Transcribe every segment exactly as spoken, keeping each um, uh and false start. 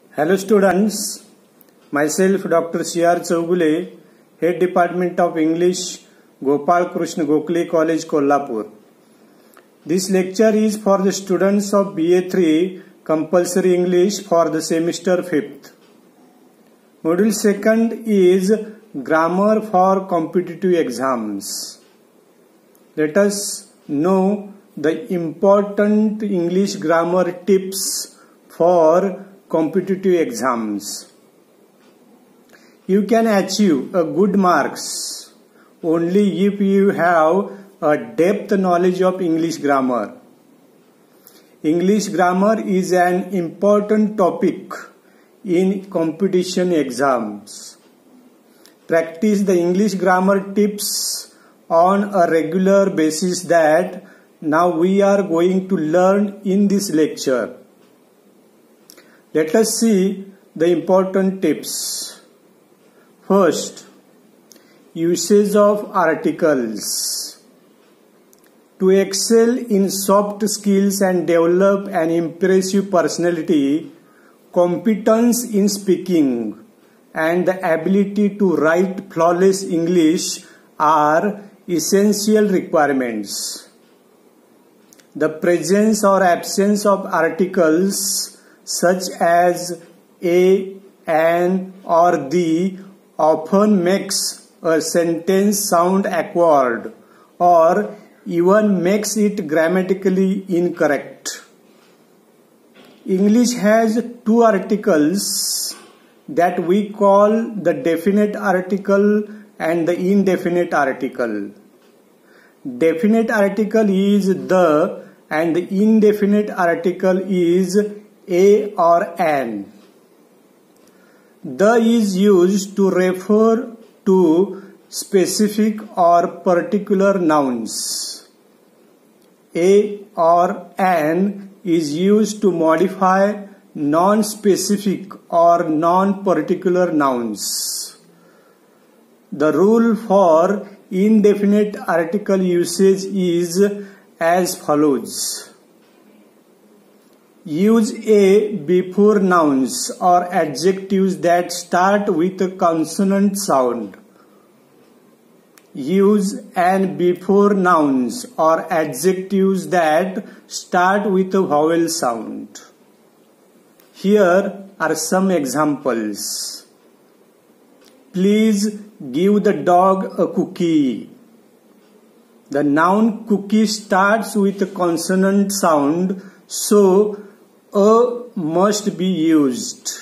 Hello students, myself Doctor C R Chaugule, Head Department of English, Gopal Krishna Gokhale College, Kolhapur. This lecture is for the students of B A three Compulsory English for the semester fifth. Module second is Grammar for Competitive Exams. Let us know the important English grammar tips for competitive exams. You can achieve a good marks only if you have a depth knowledge of English grammar. English grammar is an important topic in competition exams. Practice the English grammar tips on a regular basis that now we are going to learn in this lecture. Let us see the important tips. First, usage of articles. To excel in soft skills and develop an impressive personality, competence in speaking and the ability to write flawless English are essential requirements. The presence or absence of articles such as a, an, or the often makes a sentence sound awkward or even makes it grammatically incorrect. English has two articles that we call the definite article and the indefinite article. Definite article is the and the indefinite article is a or an. The is used to refer to specific or particular nouns. A or an is used to modify non-specific or non-particular nouns. The rule for indefinite article usage is as follows. Use a before nouns or adjectives that start with a consonant sound. Use an before nouns or adjectives that start with a vowel sound. Here are some examples. Please give the dog a cookie. The noun cookie starts with a consonant sound, so a must be used.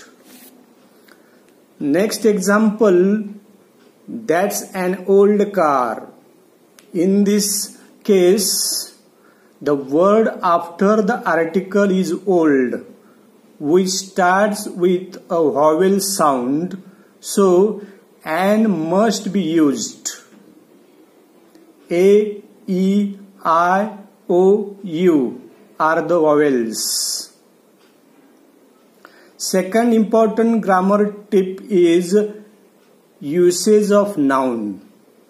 Next example, that's an old car. In this case, the word after the article is old, which starts with a vowel sound, so an must be used. A, E, I, O, U are the vowels. Second important grammar tip is usage of noun.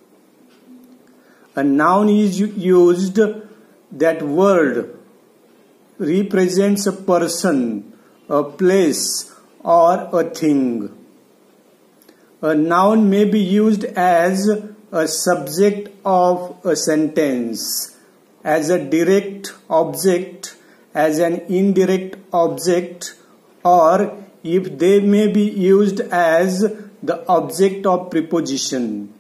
A noun is used, that word represents a person, a place, or a thing. A noun may be used as a subject of a sentence, as a direct object, as an indirect object, or if they may be used as the object of preposition.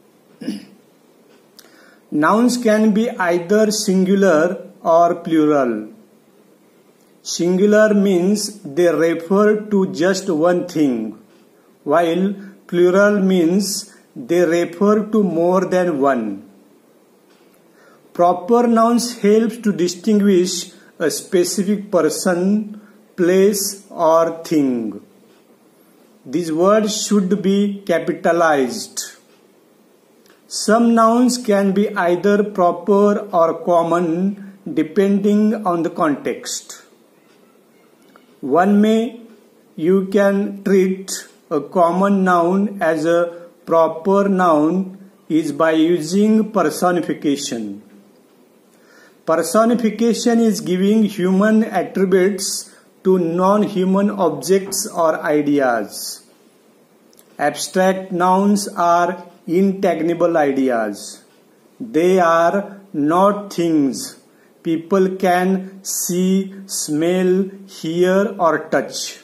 Nouns can be either singular or plural. Singular means they refer to just one thing, while plural means they refer to more than one. Proper nouns help to distinguish a specific person, place, or thing. These words should be capitalized. Some nouns can be either proper or common depending on the context. One way you can treat a common noun as a proper noun is by using personification. Personification is giving human attributes to non-human objects or ideas. Abstract nouns are intangible ideas. They are not things people can see, smell, hear, or touch.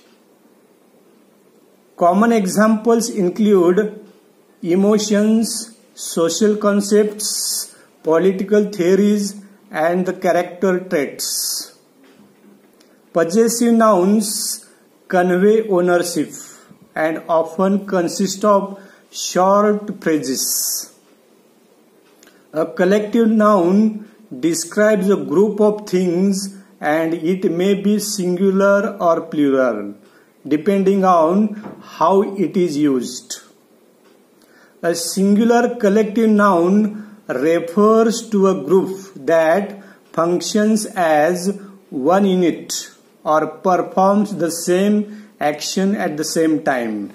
Common examples include emotions, social concepts, political theories, and the character traits. Possessive nouns convey ownership and often consist of short phrases. A collective noun describes a group of things and it may be singular or plural, depending on how it is used. A singular collective noun refers to a group that functions as one unit or performs the same action at the same time.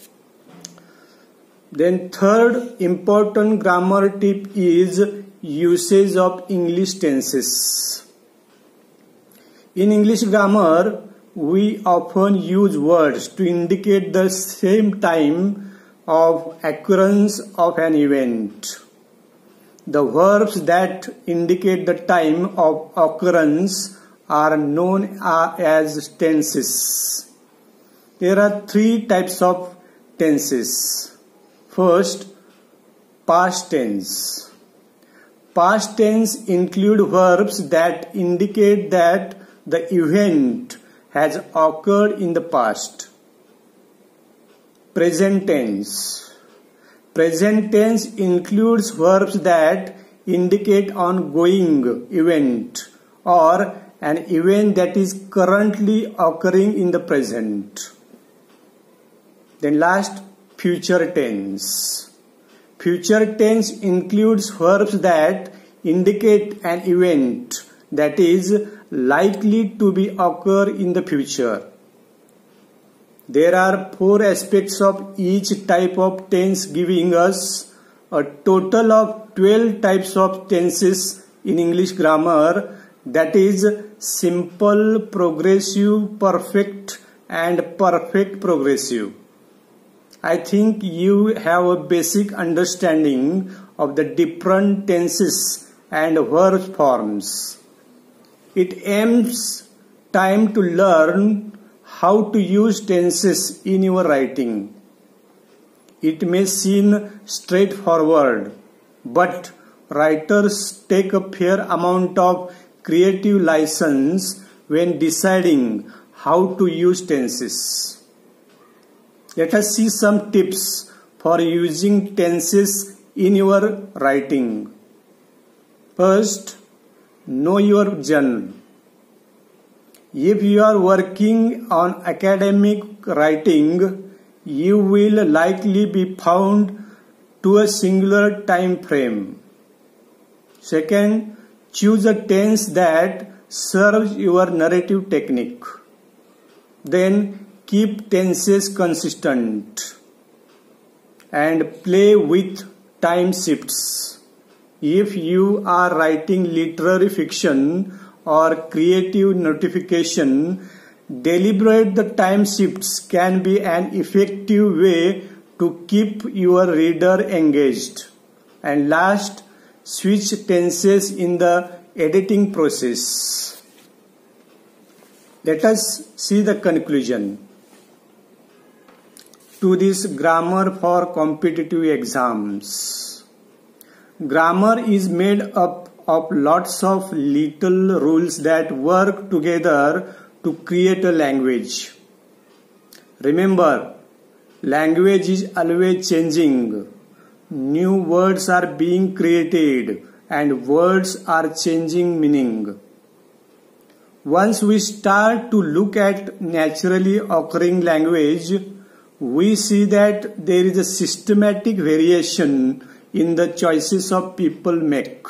Then third important grammar tip is usage of English tenses. In English grammar, we often use words to indicate the same time of occurrence of an event. The verbs that indicate the time of occurrence are known as tenses. There are three types of tenses. First, past tense. Past tense include verbs that indicate that the event has occurred in the past. Present tense. Present tense includes verbs that indicate ongoing event or an event that is currently occurring in the present. Then last, future tense. Future tense includes verbs that indicate an event that is likely to be occur in the future. There are four aspects of each type of tense, giving us a total of twelve types of tenses in English grammar, that is simple, progressive, perfect and perfect progressive. I think you have a basic understanding of the different tenses and verb forms. It aims time to learn how to use tenses in your writing. It may seem straightforward, but writers take a fair amount of creative license when deciding how to use tenses. Let us see some tips for using tenses in your writing. First, know your genre. If you are working on academic writing, you will likely be bound to a singular time frame. Second, choose a tense that serves your narrative technique. Then keep tenses consistent and play with time shifts. If you are writing literary fiction or creative notification, deliberate the time shifts can be an effective way to keep your reader engaged. And last, switch tenses in the editing process. Let us see the conclusion to this grammar for competitive exams. Grammar is made up of lots of little rules that work together to create a language. Remember, language is always changing. New words are being created and words are changing meaning. Once we start to look at naturally occurring language, we see that there is a systematic variation in the choices of people make.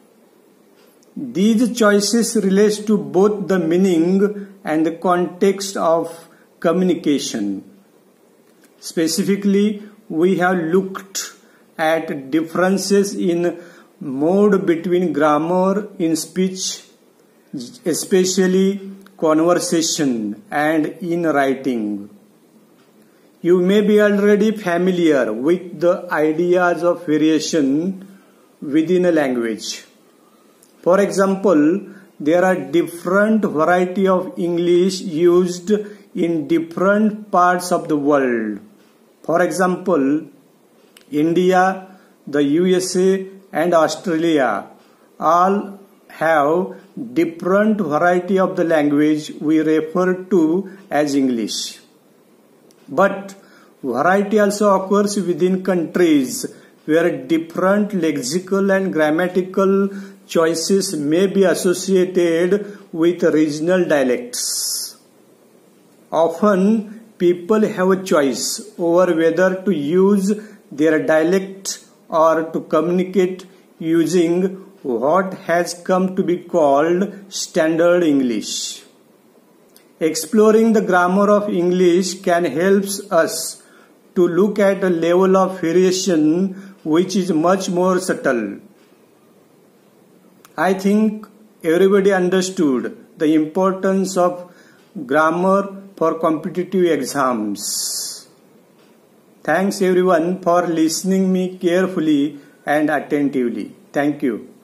These choices relate to both the meaning and the context of communication. Specifically, we have looked at differences in mode between grammar in speech, especially conversation and in writing. You may be already familiar with the ideas of variation within a language. For example, there are different variety of English used in different parts of the world. For example, India, the U S A and Australia all have different variety of the language we refer to as English. But variety also occurs within countries where different lexical and grammatical choices may be associated with regional dialects. Often people have a choice over whether to use their dialect or to communicate using what has come to be called Standard English. Exploring the grammar of English can help us to look at a level of variation which is much more subtle. I think everybody understood the importance of grammar for competitive exams. Thanks everyone for listening me carefully and attentively. Thank you.